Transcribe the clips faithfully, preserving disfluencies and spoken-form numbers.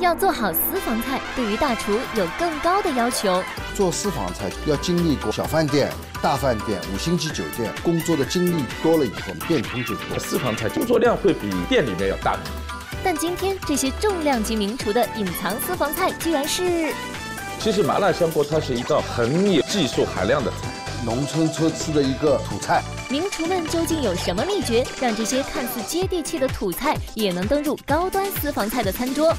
要做好私房菜，对于大厨有更高的要求。 做私房菜要经历过小饭店、大饭店、五星级酒店，工作的经历多了以后，变通就多。 私房菜工作量会比店里面要大。 但今天这些重量级名厨的隐藏私房菜，居然是…… 其实麻辣香锅它是一道很有技术含量的菜， 农村车吃的一个土菜。 名厨们究竟有什么秘诀，让这些看似接地气的土菜也能登入高端私房菜的餐桌？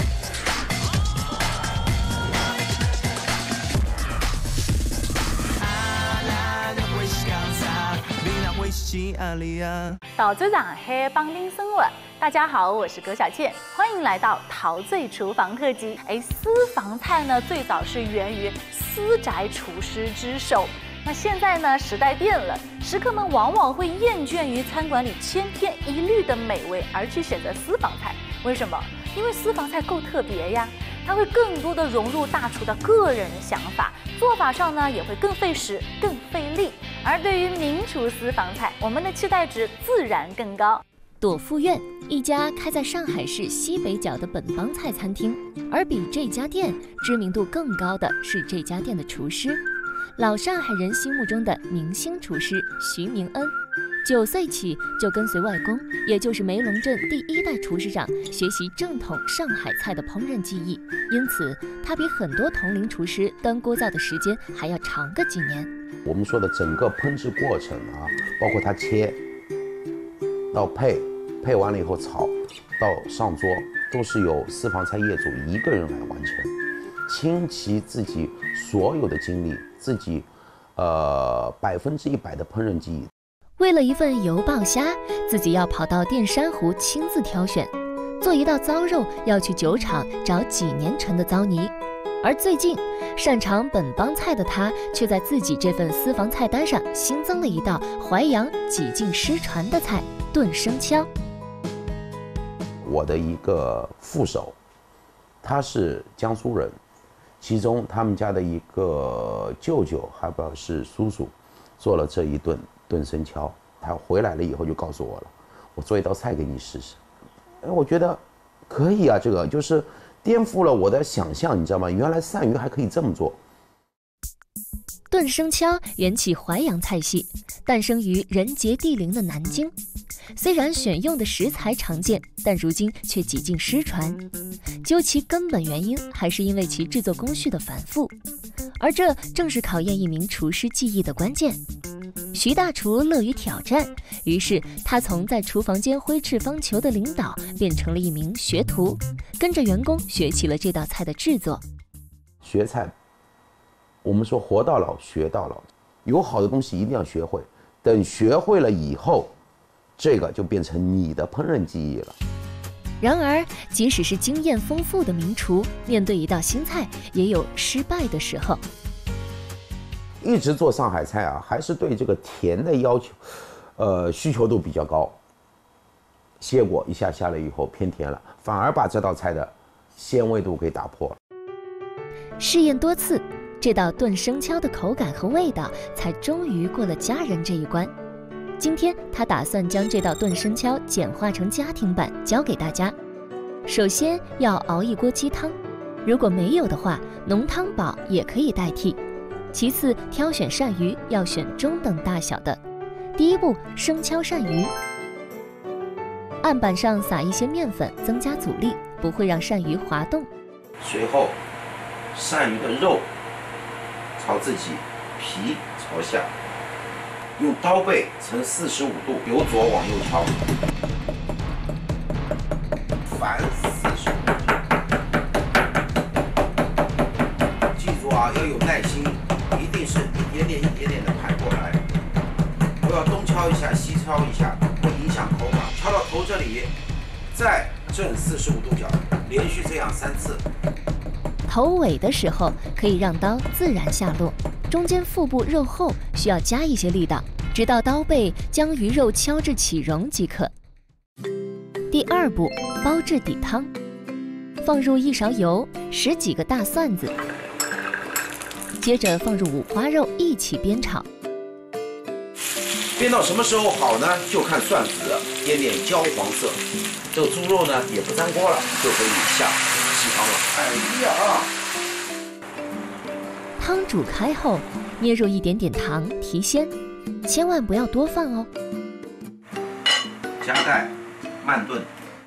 岛组长黑帮丁生活，大家好，我是葛小倩，欢迎来到陶醉厨房特辑。哎，私房菜呢，最早是源于私宅厨师之手。那现在呢，时代变了，食客们往往会厌倦于餐馆里千篇一律的美味，而去选择私房菜。为什么？因为私房菜够特别呀，它会更多的融入大厨的个人想法，做法上呢也会更费时、更费力。而对于名厨私房菜，我们的期待值自然更高。 朵馥苑，一家开在上海市西北角的本帮菜餐厅，而比这家店知名度更高的是这家店的厨师，老上海人心目中的明星厨师徐明恩。九岁起就跟随外公，也就是梅龙镇第一代厨师长学习正统上海菜的烹饪技艺，因此他比很多同龄厨师端锅灶的时间还要长个几年。 我们说的整个烹制过程啊，包括他切到配，配完了以后炒，到上桌，都是由私房菜业主一个人来完成，倾其自己所有的精力，自己呃百分之一百的烹饪技艺。 为了一份油爆虾，自己要跑到淀山湖亲自挑选；做一道糟肉，要去酒厂找几年陈的糟泥。而最近，擅长本帮菜的他，却在自己这份私房菜单上新增了一道淮扬几近失传的菜——炖生敲。 我的一个副手，他是江苏人，其中他们家的一个舅舅，还不知道是叔叔，做了这一顿炖生敲。他回来了以后就告诉我了，我做一道菜给你试试。哎，我觉得可以啊，这个就是颠覆了我的想象，你知道吗？原来鳝鱼还可以这么做。 炖生敲缘起淮扬菜系，诞生于人杰地灵的南京。虽然选用的食材常见，但如今却几近失传。究其根本原因，还是因为其制作工序的繁复，而这正是考验一名厨师技艺的关键。徐大厨乐于挑战，于是他从在厨房间挥斥方遒的领导，变成了一名学徒，跟着员工学起了这道菜的制作。 学菜，我们说活到老学到老，有好的东西一定要学会，等学会了以后，这个就变成你的烹饪技艺了。 然而，即使是经验丰富的名厨，面对一道新菜，也有失败的时候。 一直做上海菜啊，还是对这个甜的要求，呃，需求度比较高。歇果一下下来以后偏甜了，反而把这道菜的鲜味度给打破了。 试验多次，这道炖生敲的口感和味道才终于过了家人这一关。今天他打算将这道炖生敲简化成家庭版，教给大家。首先要熬一锅鸡汤，如果没有的话，浓汤宝也可以代替。其次，挑选鳝鱼要选中等大小的。第一步，生敲鳝鱼。案板上撒一些面粉，增加阻力，不会让鳝鱼滑动。 随后，鳝鱼的肉朝自己，皮朝下，用刀背呈四十五度由左往右敲，反四十五度。记住啊，要有耐心。一定是一点点一点点的排过来，不要东敲一下西敲一下，会影响口感。敲到头这里，再正四十五度角，连续这样三次。 头尾的时候可以让刀自然下落，中间腹部肉厚需要加一些力道，直到刀背将鱼肉敲至起溶即可。第二步，煲制底汤，放入一勺油，十几个大蒜子。接着放入五花肉一起煸炒， 煸到什么时候好呢？就看蒜子点点焦黄色，这个猪肉呢也不粘锅了，就可以下鸡汤了。哎呀！ 汤煮开后，捏入一点点糖提鲜，千万不要多放哦。 加盖，慢炖。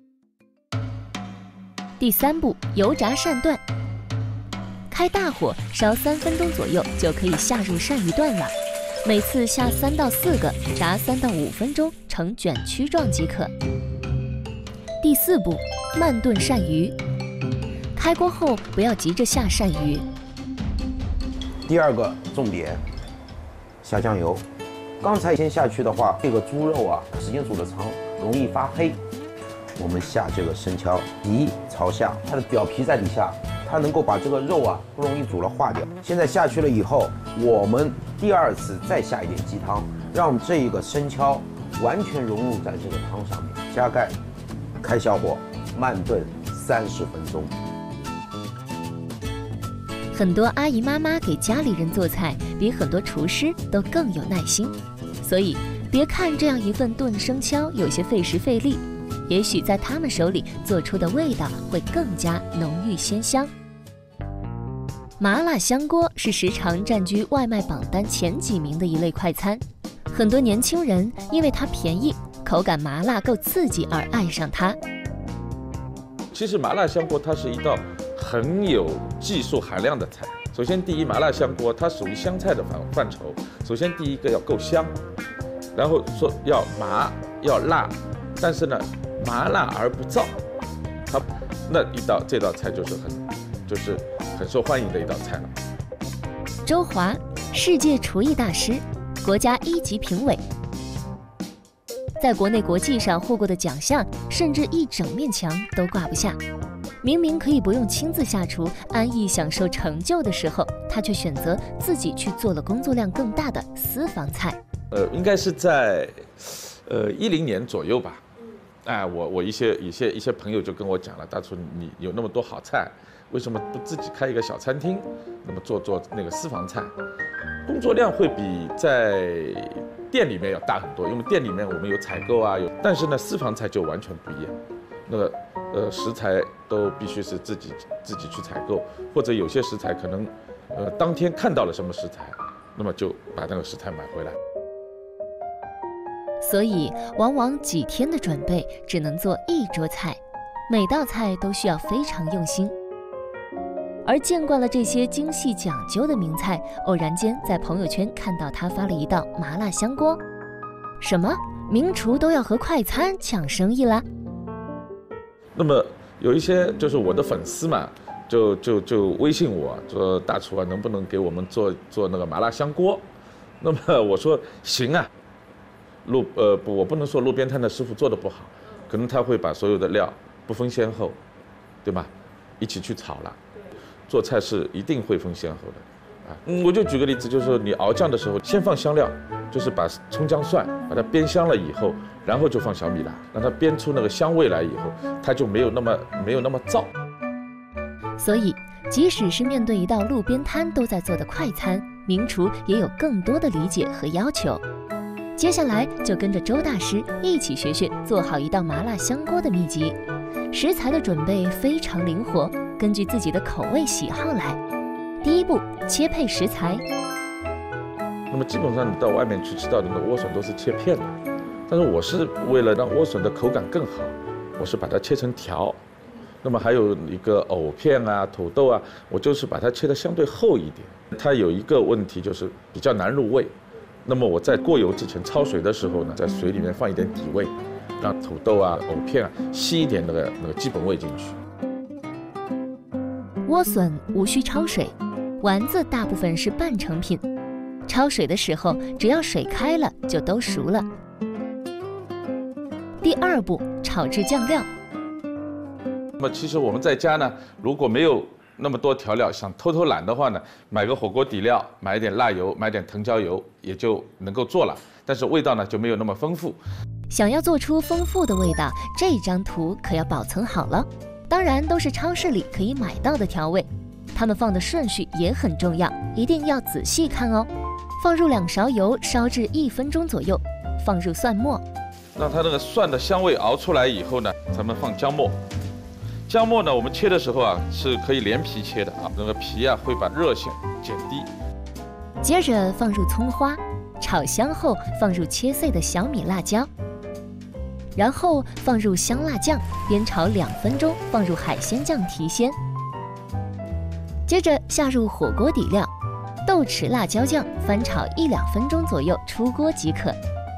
第三步，油炸鳝段。开大火烧三分钟左右，就可以下入鳝鱼段了。每次下三到四个，炸三到五分钟，呈卷曲状即可。第四步，慢炖鳝鱼。开锅后不要急着下鳝鱼。 第二个重点，下酱油。刚才先下去的话，这个猪肉啊，时间煮的长，容易发黑。我们下这个生敲，底朝下，它的表皮在底下，它能够把这个肉啊不容易煮了化掉。现在下去了以后，我们第二次再下一点鸡汤，让这个生敲完全融入在这个汤上面。加盖，开小火，慢炖三十分钟。 很多阿姨妈妈给家里人做菜，比很多厨师都更有耐心。所以，别看这样一份炖生敲有些费时费力，也许在他们手里做出的味道会更加浓郁鲜香。麻辣香锅是时常占据外卖榜单前几名的一类快餐，很多年轻人因为它便宜、口感麻辣够刺激而爱上它。 其实麻辣香锅它是一道很有技术含量的菜。首先，第一，麻辣香锅它属于湘菜的范范畴。首先，第一个要够香，然后说要麻要辣，但是呢，麻辣而不燥。它那一道这道菜就是很就是很受欢迎的一道菜了。 周华，世界厨艺大师，国家一级评委。在国内国际上获过的奖项，甚至一整面墙都挂不下。明明可以不用亲自下厨，安逸享受成就的时候，他却选择自己去做了工作量更大的私房菜。 呃，应该是在，呃一零年左右吧。哎，我我一些一些一些朋友就跟我讲了，大厨你有那么多好菜，为什么不自己开一个小餐厅，那么做做那个私房菜，工作量会比在店里面要大很多，因为店里面我们有采购啊，有，但是呢，私房菜就完全不一样。那个呃食材都必须是自己自己去采购，或者有些食材可能呃当天看到了什么食材，那么就把那个食材买回来。 所以往往几天的准备只能做一桌菜，每道菜都需要非常用心。而见惯了这些精细讲究的名菜，偶然间在朋友圈看到他发了一道麻辣香锅，什么名厨都要和快餐抢生意啦？ 那么有一些就是我的粉丝嘛，就就就微信我说大厨啊，能不能给我们做做那个麻辣香锅？那么我说行啊，路呃不，我不能说路边摊的师傅做的不好，可能他会把所有的料不分先后，对吧？一起去炒了。做菜是一定会分先后的，啊，嗯，我就举个例子，就是说你熬酱的时候，先放香料，就是把葱姜蒜把它煸香了以后，然后就放小米辣，让它煸出那个香味来以后，它就没有那么没有那么燥。 所以，即使是面对一道路边摊都在做的快餐，名厨也有更多的理解和要求。接下来就跟着周大师一起学学做好一道麻辣香锅的秘籍。食材的准备非常灵活，根据自己的口味喜好来。第一步，切配食材。 那么基本上你到外面去吃到的那莴笋都是切片的，但是我是为了让莴笋的口感更好，我是把它切成条。那么还有一个藕片啊、土豆啊，我就是把它切得相对厚一点。它有一个问题就是比较难入味。那么我在过油之前焯水的时候呢，在水里面放一点底味，让土豆啊、藕片啊吸一点那个那个基本味进去。 莴笋无需焯水，丸子大部分是半成品，焯水的时候只要水开了就都熟了。第二步，炒制酱料。 那么其实我们在家呢，如果没有那么多调料，想偷偷懒的话呢，买个火锅底料，买一点辣油，买点藤椒油，也就能够做了。但是味道呢就没有那么丰富。 想要做出丰富的味道，这张图可要保存好了。当然都是超市里可以买到的调味，它们放的顺序也很重要，一定要仔细看哦。放入两勺油，烧至一分钟左右，放入蒜末。 让它那个蒜的香味熬出来以后呢，咱们放姜末。 姜末呢，我们切的时候啊是可以连皮切的啊，那个皮啊会把热性减低。 接着放入葱花，炒香后放入切碎的小米辣椒，然后放入香辣酱，煸炒两分钟，放入海鲜酱提鲜。接着下入火锅底料，豆豉辣椒酱，翻炒一两分钟左右，出锅即可。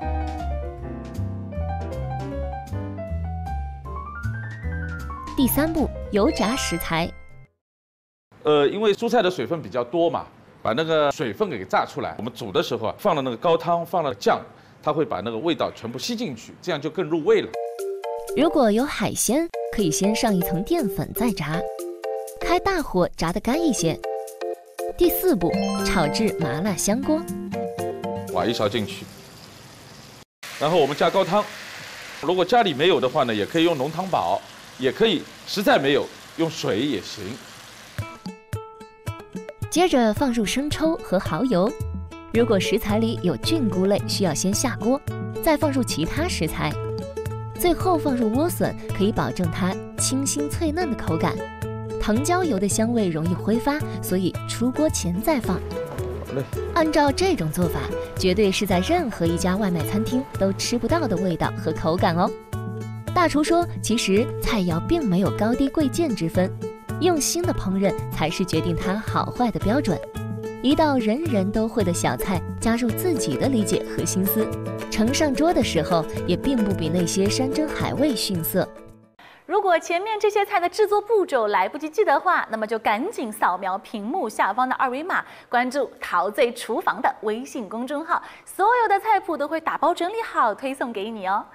第三步，油炸食材。 呃，因为蔬菜的水分比较多嘛，把那个水分给炸出来。我们煮的时候啊，放了那个高汤，放了酱，它会把那个味道全部吸进去，这样就更入味了。 如果有海鲜，可以先上一层淀粉再炸，开大火炸得干一些。第四步，炒制麻辣香锅。 挖一勺进去，然后我们加高汤。如果家里没有的话呢，也可以用浓汤宝，也可以实在没有用水也行。 接着放入生抽和蚝油。如果食材里有菌菇类，需要先下锅，再放入其他食材。最后放入莴笋，可以保证它清新脆嫩的口感。藤椒油的香味容易挥发，所以出锅前再放。 好嘞。 按照这种做法，绝对是在任何一家外卖餐厅都吃不到的味道和口感哦。大厨说，其实菜肴并没有高低贵贱之分，用心的烹饪才是决定它好坏的标准。一道人人都会的小菜，加入自己的理解和心思，盛上桌的时候也并不比那些山珍海味逊色。 如果前面这些菜的制作步骤来不及记的话，那么就赶紧扫描屏幕下方的二维码，关注陶醉厨房的微信公众号，所有的菜谱都会打包整理好推送给你哦。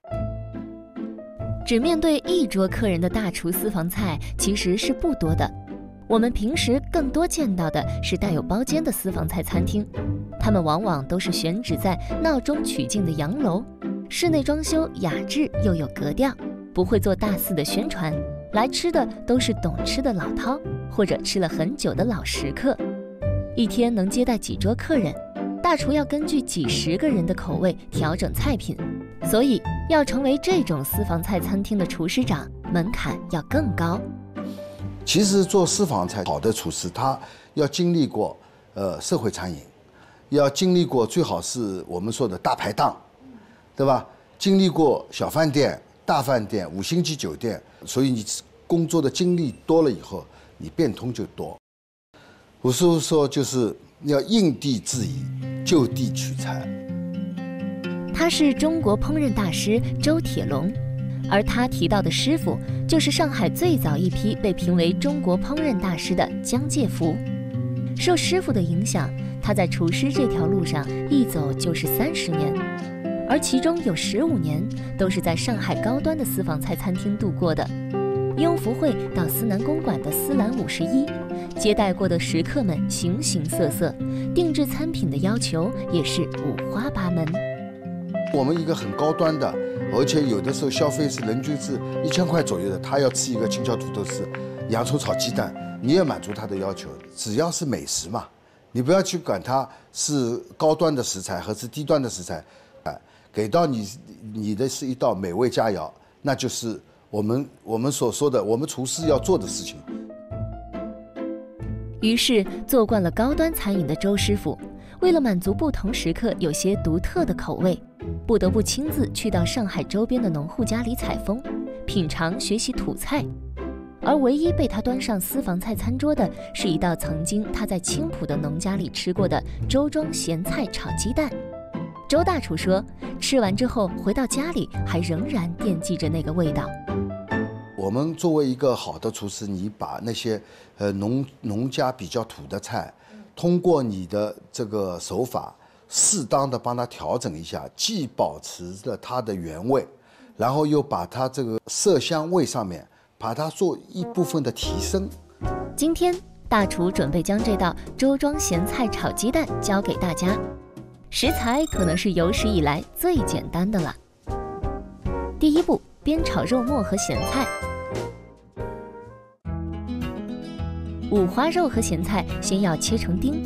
只面对一桌客人的大厨私房菜其实是不多的，我们平时更多见到的是带有包间的私房菜餐厅，他们往往都是选址在闹中取静的洋楼，室内装修雅致又有格调，不会做大肆的宣传，来吃的都是懂吃的老饕或者吃了很久的老食客。一天能接待几桌客人，大厨要根据几十个人的口味调整菜品，所以要成为这种私房菜餐厅的厨师长，门槛要更高。 其实做私房菜，好的厨师他要经历过呃社会餐饮，要经历过最好是我们说的大排档，对吧？经历过小饭店、大饭店、五星级酒店，所以你工作的经历多了以后，你变通就多。我是说，就是要因地制宜，就地取材。 他是中国烹饪大师周铁龙，而他提到的师傅就是上海最早一批被评为中国烹饪大师的姜介福。受师傅的影响，他在厨师这条路上一走就是三十年，而其中有十五年都是在上海高端的私房菜餐厅度过的。雍福会到思南公馆的思兰五十一，接待过的食客们形形色色，定制餐品的要求也是五花八门。 我们一个很高端的，而且有的时候消费是人均是一千块左右的，他要吃一个青椒土豆丝、洋葱炒鸡蛋，你也满足他的要求。只要是美食嘛，你不要去管它是高端的食材还是低端的食材，哎，给到你你的是一道美味佳肴，那就是我们我们所说的我们厨师要做的事情。 于是，做惯了高端餐饮的周师傅，为了满足不同食客有些独特的口味，不得不亲自去到上海周边的农户家里采风，品尝学习土菜。而唯一被他端上私房菜餐桌的，是一道曾经他在青浦的农家里吃过的周庄咸菜炒鸡蛋。周大厨说，吃完之后回到家里还仍然惦记着那个味道。 我们作为一个好的厨师，你把那些呃农农家比较土的菜，通过你的这个手法，适当的帮它调整一下，既保持着它的原味，然后又把它这个色香味上面把它做一部分的提升。 今天大厨准备将这道周庄咸菜炒鸡蛋教给大家，食材可能是有史以来最简单的了。第一步，煸炒肉末和咸菜。五花肉和咸菜先要切成丁，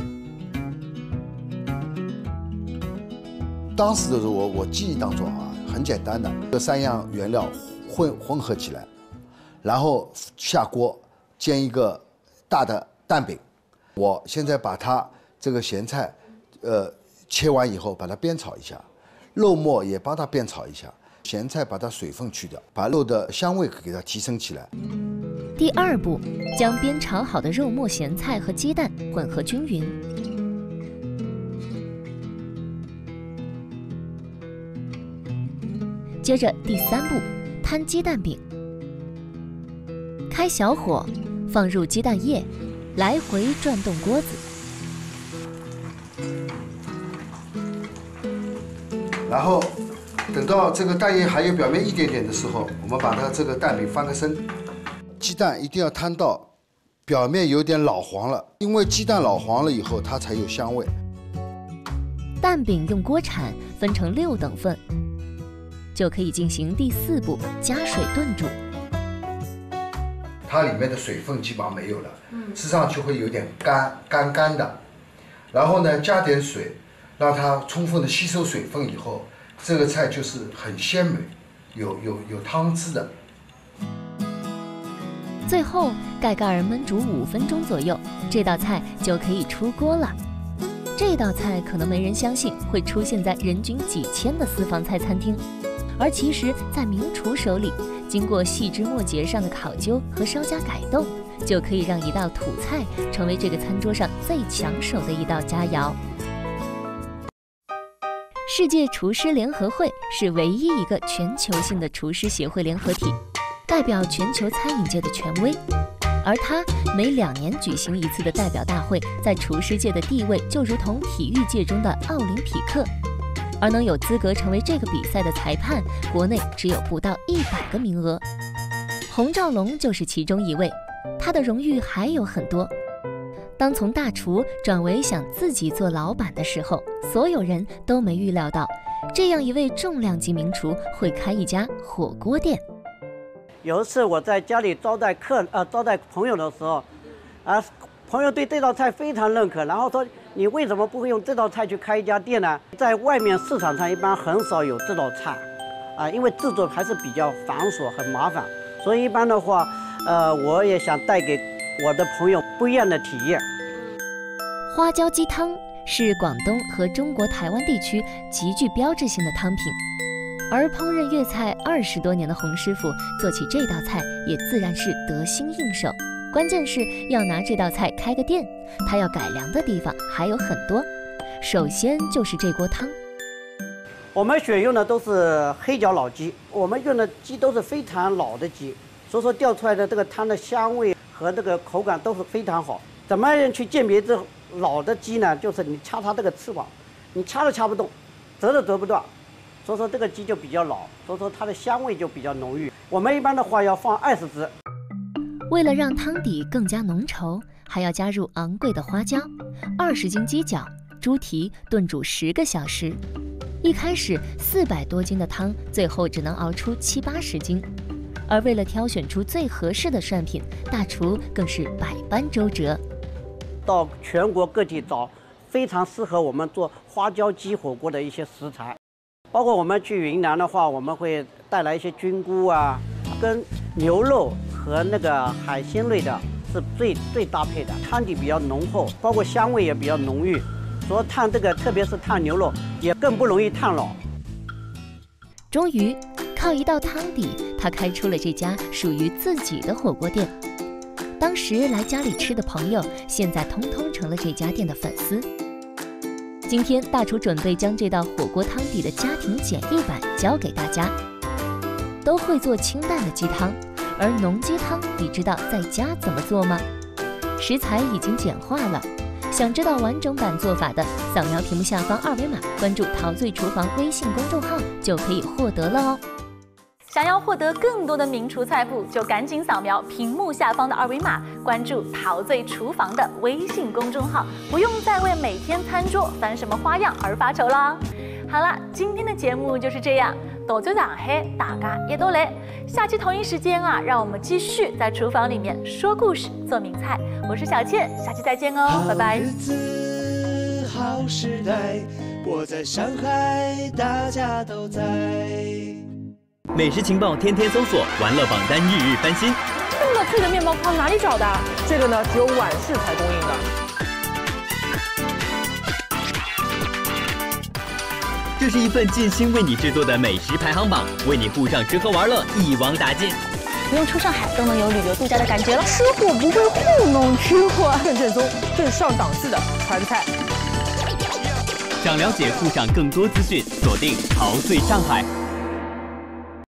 当时的时候，我我记忆当中啊， 很简单的，这三样原料混混合起来，然后下锅煎一个大的蛋饼。我现在把它这个咸菜，呃，切完以后把它煸炒一下，肉末也帮它煸炒一下，咸菜把它水分去掉，把肉的香味给它提升起来。 第二步，将煸炒好的肉末、咸菜和鸡蛋混合均匀。接着第三步，摊鸡蛋饼。开小火，放入鸡蛋液，来回转动锅子。 然后等到这个蛋液还有表面一点点的时候，我们把它这个蛋饼翻个身。鸡蛋一定要摊到表面有点老黄了，因为鸡蛋老黄了以后，它才有香味。 蛋饼用锅铲分成六等份，就可以进行第四步，加水炖煮。 它里面的水分基本上没有了，吃上去会有点干干干的。然后呢，加点水，让它充分的吸收水分以后，这个菜就是很鲜美，有有有汤汁的。 最后盖盖儿焖煮五分钟左右，这道菜就可以出锅了。这道菜可能没人相信会出现在人均几千的私房菜餐厅，而其实，在名厨手里，经过细枝末节上的考究和稍加改动，就可以让一道土菜成为这个餐桌上最抢手的一道佳肴。世界厨师联合会是唯一一个全球性的厨师协会联合体，代表全球餐饮界的权威。而它每两年举行一次的代表大会，在厨师界的地位就如同体育界中的奥林匹克。而能有资格成为这个比赛的裁判，国内只有不到一百个名额。洪兆龙就是其中一位，他的荣誉还有很多。当从大厨转为想自己做老板的时候，所有人都没预料到，这样一位重量级名厨会开一家火锅店。 有一次我在家里招待客呃招待朋友的时候，啊，朋友对这道菜非常认可，然后说你为什么不会用这道菜去开一家店呢？在外面市场上一般很少有这道菜，啊，因为制作还是比较繁琐很麻烦，所以一般的话，呃，我也想带给我的朋友不一样的体验。 花椒鸡汤是广东和中国台湾地区极具标志性的汤品。而烹饪粤菜二十多年的洪师傅做起这道菜也自然是得心应手。关键是要拿这道菜开个店，他要改良的地方还有很多。首先就是这锅汤， 我们选用的都是黑脚老鸡，我们用的鸡都是非常老的鸡，所以说调出来的这个汤的香味和这个口感都是非常好。怎么样去鉴别这老的鸡呢？就是你掐它这个翅膀，你掐都掐不动，折都折不断。所以说这个鸡就比较老，所以说它的香味就比较浓郁。我们一般的话要放二十只。 为了让汤底更加浓稠，还要加入昂贵的花椒。二十斤鸡脚、猪蹄炖煮十个小时。一开始四百多斤的汤，最后只能熬出七八十斤。而为了挑选出最合适的涮品，大厨更是百般周折， 到全国各地找非常适合我们做花椒鸡火锅的一些食材。包括我们去云南的话，我们会带来一些菌菇啊，跟牛肉和那个海鲜类的是最最搭配的，汤底比较浓厚，包括香味也比较浓郁。所以烫这个，特别是烫牛肉，也更不容易烫老。 终于，靠一道汤底，他开出了这家属于自己的火锅店。当时来家里吃的朋友，现在通通成了这家店的粉丝。今天大厨准备将这道火锅汤底的家庭简易版教给大家。都会做清淡的鸡汤，而浓鸡汤你知道在家怎么做吗？食材已经简化了，想知道完整版做法的，扫描屏幕下方二维码，关注陶醉厨房微信公众号就可以获得了哦。 想要获得更多的名厨菜谱，就赶紧扫描屏幕下方的二维码，关注陶醉厨房的微信公众号，不用再为每天餐桌翻什么花样而发愁啦。好了，今天的节目就是这样，多久上海，大家也都来。下期同一时间啊，让我们继续在厨房里面说故事、做名菜。我是小倩，下期再见哦，拜拜。 好日子好时代， 我在上海，大家都在。 美食情报天天搜索，玩乐榜单日日翻新。 这么脆的面包糠哪里找的？这个呢，只有晚市才供应的。 这是一份尽心为你制作的美食排行榜，为你附上吃喝玩乐一网打尽。 不用出上海都能有旅游度假的感觉了。吃货不会糊弄吃货， 更正宗、更上档次的川菜。 想了解，附上更多资讯，锁定陶醉上海。